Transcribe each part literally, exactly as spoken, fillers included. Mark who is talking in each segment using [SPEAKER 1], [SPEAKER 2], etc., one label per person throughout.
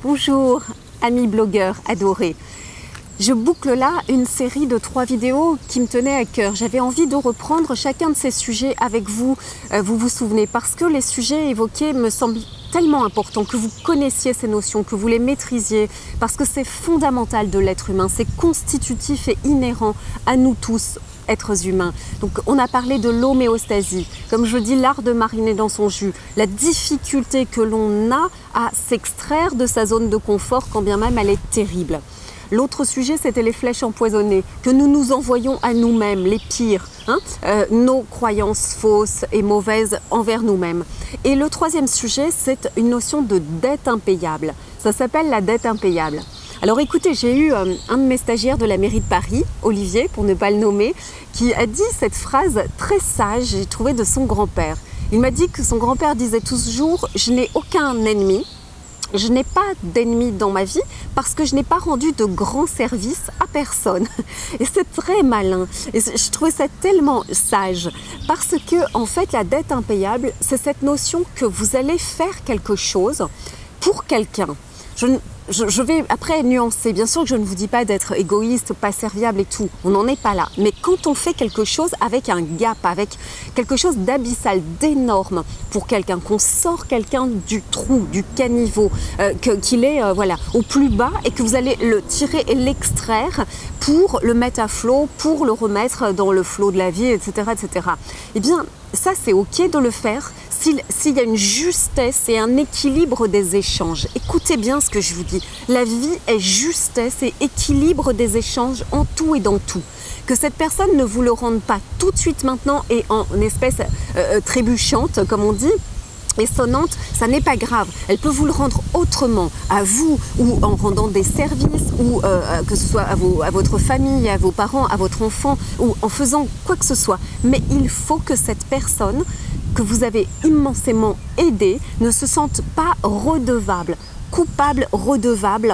[SPEAKER 1] Bonjour, amis blogueurs adorés. Je boucle là une série de trois vidéos qui me tenaient à cœur. J'avais envie de reprendre chacun de ces sujets avec vous, euh, vous vous souvenez, parce que les sujets évoqués me semblent tellement importants, que vous connaissiez ces notions, que vous les maîtrisiez, parce que c'est fondamental de l'être humain, c'est constitutif et inhérent à nous tous, êtres humains. Donc on a parlé de l'homéostasie, comme je dis, l'art de mariner dans son jus, la difficulté que l'on a à s'extraire de sa zone de confort quand bien même elle est terrible. L'autre sujet, c'était les flèches empoisonnées que nous nous envoyons à nous-mêmes, les pires, hein, euh, nos croyances fausses et mauvaises envers nous-mêmes. Et le troisième sujet, c'est une notion de dette impayable. Ça s'appelle la dette impayable. Alors écoutez, j'ai eu euh, un de mes stagiaires de la mairie de Paris, Olivier, pour ne pas le nommer, qui a dit cette phrase très sage, j'ai trouvé, de son grand-père. Il m'a dit que son grand-père disait toujours « Je n'ai aucun ennemi ». Je n'ai pas d'ennemis dans ma vie parce que je n'ai pas rendu de grands services à personne. Et c'est très malin. Et je trouvais ça tellement sage parce que, en fait, la dette impayable, c'est cette notion que vous allez faire quelque chose pour quelqu'un. Je, je, je vais après nuancer. Bien sûr que je ne vous dis pas d'être égoïste, pas serviable et tout. On n'en est pas là. Mais quand on fait quelque chose avec un gap, avec quelque chose d'abyssal, d'énorme pour quelqu'un, qu'on sort quelqu'un du trou, du caniveau, euh, qu'il est euh, voilà, au plus bas et que vous allez le tirer et l'extraire pour le mettre à flot, pour le remettre dans le flot de la vie, et cetera, et cetera. Eh bien, ça, c'est OK de le faire s'il s'il y a une justesse et un équilibre des échanges. Écoutez bien ce que je vous dis. La vie est justesse et équilibre des échanges en tout et dans tout. Que cette personne ne vous le rende pas tout de suite maintenant et en espèce euh, trébuchante, comme on dit, et sonnante, ça n'est pas grave. Elle peut vous le rendre autrement, à vous, ou en rendant des services, ou euh, que ce soit à, vos, à votre famille, à vos parents, à votre enfant, ou en faisant quoi que ce soit. Mais il faut que cette personne que vous avez immensément aidée ne se sente pas redevable, coupable, redevable,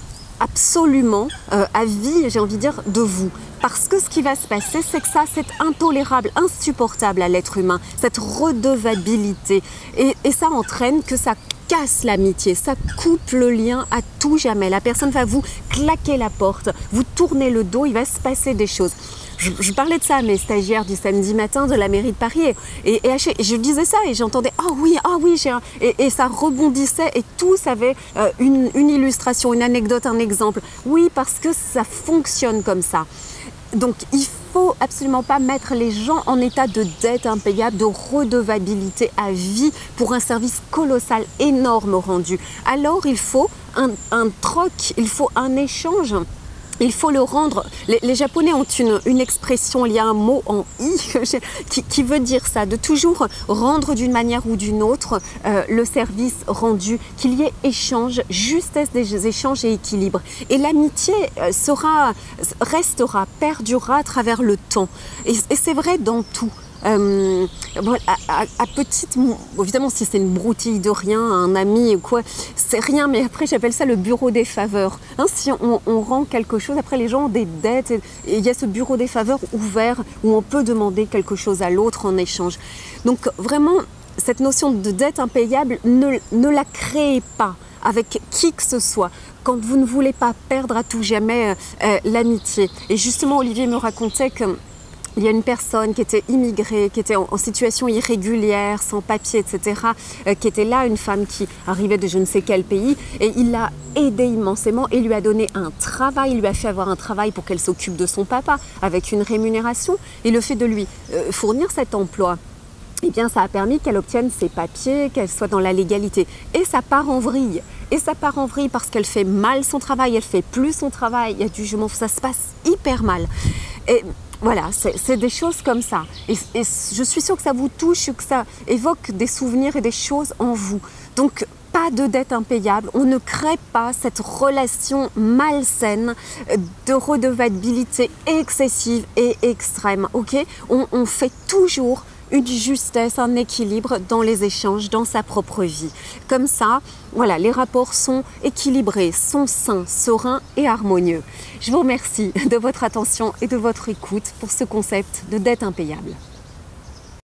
[SPEAKER 1] absolument euh, à vie, j'ai envie de dire, de vous. Parce que ce qui va se passer, c'est que ça, c'est intolérable, insupportable à l'être humain, cette redevabilité. Et, et ça entraîne que ça casse l'amitié, ça coupe le lien à tout jamais. La personne va vous claquer la porte, vous tournez le dos, il va se passer des choses. Je, je parlais de ça à mes stagiaires du samedi matin de la mairie de Paris et, et, et, et je disais ça et j'entendais « Ah oui, ah oui » et, et ça rebondissait et tous avaient euh, une, une illustration, une anecdote, un exemple. Oui, parce que ça fonctionne comme ça. Donc, il ne faut absolument pas mettre les gens en état de dette impayable, de redevabilité à vie pour un service colossal, énorme rendu. Alors, il faut un, un troc, il faut un échange. Il faut le rendre. Les, les Japonais ont une, une expression, il y a un mot en i qui, qui veut dire ça, de toujours rendre d'une manière ou d'une autre euh, le service rendu, qu'il y ait échange, justesse des échanges et équilibre. Et l'amitié sera, restera, perdurera à travers le temps. Et, et c'est vrai dans tout. Euh, à, à, à petite, évidemment si c'est une broutille de rien, un ami ou quoi, c'est rien, mais après j'appelle ça le bureau des faveurs. Hein, si on, on rend quelque chose, après les gens ont des dettes et il y a ce bureau des faveurs ouvert où on peut demander quelque chose à l'autre en échange. Donc vraiment, cette notion de dette impayable, ne, ne la créez pas avec qui que ce soit, quand vous ne voulez pas perdre à tout jamais euh, l'amitié. Et justement, Olivier me racontait que il y a une personne qui était immigrée, qui était en, en situation irrégulière, sans papier, et cetera, euh, qui était là, une femme qui arrivait de je ne sais quel pays, et il l'a aidée immensément et lui a donné un travail, il lui a fait avoir un travail pour qu'elle s'occupe de son papa, avec une rémunération, et le fait de lui euh, fournir cet emploi, eh bien, ça a permis qu'elle obtienne ses papiers, qu'elle soit dans la légalité. Et ça part en vrille. Et ça part en vrille parce qu'elle fait mal son travail, elle fait plus son travail, il y a du jugement, ça se passe hyper mal. Et voilà, c'est des choses comme ça. Et, et je suis sûre que ça vous touche, que ça évoque des souvenirs et des choses en vous. Donc, pas de dette impayable. On ne crée pas cette relation malsaine de redevabilité excessive et extrême. Ok, on, on fait toujours une justesse, un équilibre dans les échanges, dans sa propre vie. Comme ça, voilà, les rapports sont équilibrés, sont sains, sereins et harmonieux. Je vous remercie de votre attention et de votre écoute pour ce concept de dette impayable.